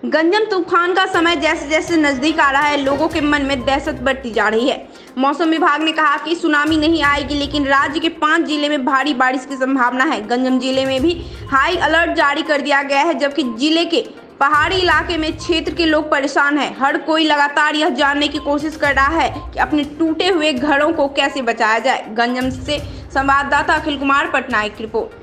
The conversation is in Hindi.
गंजम तूफान का समय जैसे जैसे नजदीक आ रहा है, लोगों के मन में दहशत बढ़ती जा रही है। मौसम विभाग ने कहा कि सुनामी नहीं आएगी, लेकिन राज्य के 5 जिले में भारी बारिश की संभावना है। गंजम जिले में भी हाई अलर्ट जारी कर दिया गया है, जबकि जिले के पहाड़ी इलाके में क्षेत्र के लोग परेशान हैं। हर कोई लगातार यह जानने की कोशिश कर रहा है कि अपने टूटे हुए घरों को कैसे बचाया जाए। गंजम से संवाददाता अखिल कुमार, पटना की रिपोर्ट।